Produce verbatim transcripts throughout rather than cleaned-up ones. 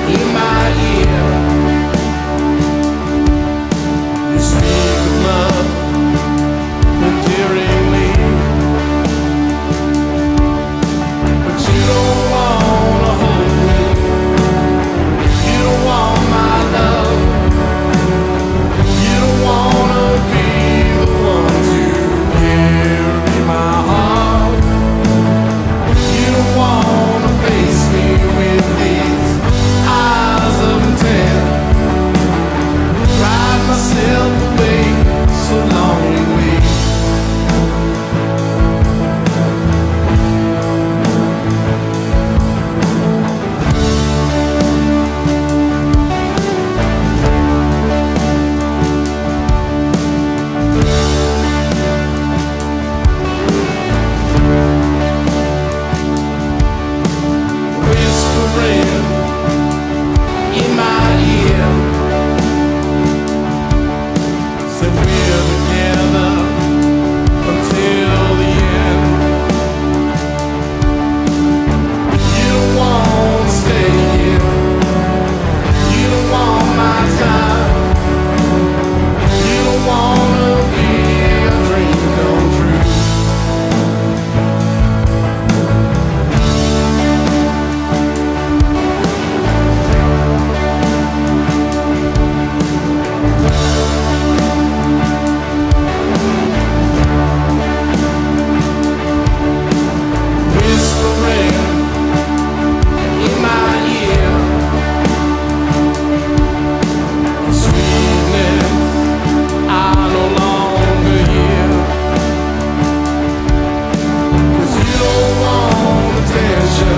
in my ear. You speak of love endearingly, but you don't wanna hold me. You don't want my love. You don't wanna be the one to carry my heart. You don't wanna face me with these eyes of intent. Drive myself away so longingly. Whispering in my ear, said we're together until the end. You don't want to stay here. You don't want my time. You don't wanna be a dream come true. Whispering in my ear, sweetness I no longer hear. 'Cause you don't want attention,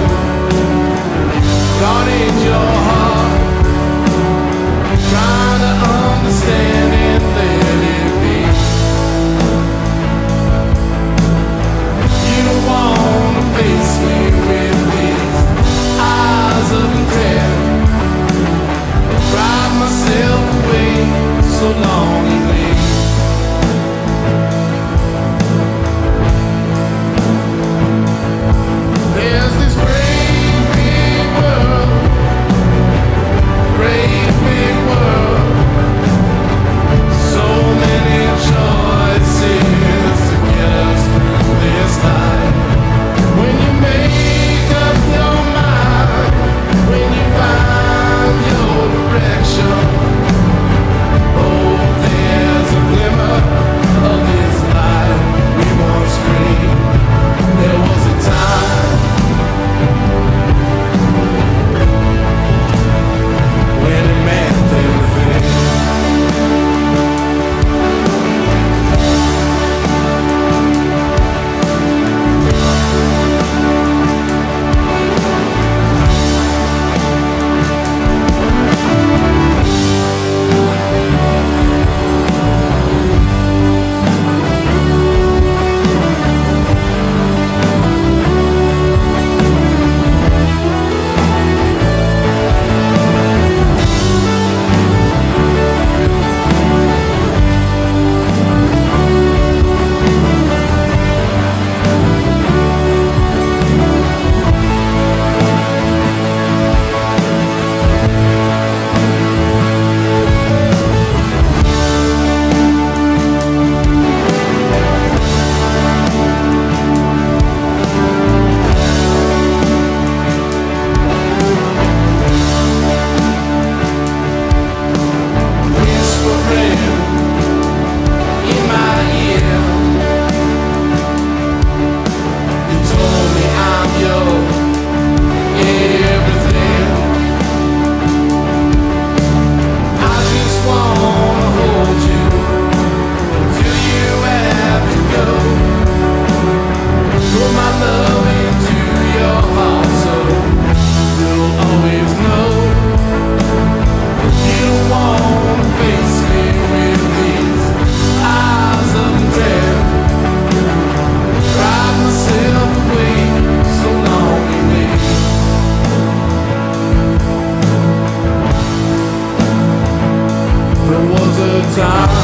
God in your heart, trying to understand and let it be. You don't wanna face me with these eyes of intent. Drive myself away so longingly. There's this great big world, great big world, so many choices to get us through this life. When you make up your mind, when you find your direction, oh, there's a glimmer of this light we once dreamed. There was a time when it meant everything. There was a time